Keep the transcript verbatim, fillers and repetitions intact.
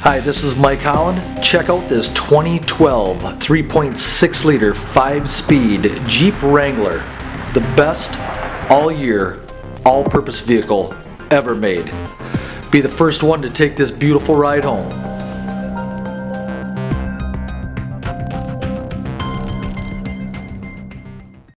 Hi, this is Mike Holland. Check out this twenty twelve three point six liter five speed Jeep Wrangler. The best all year, all-purpose vehicle ever made. Be the first one to take this beautiful ride home.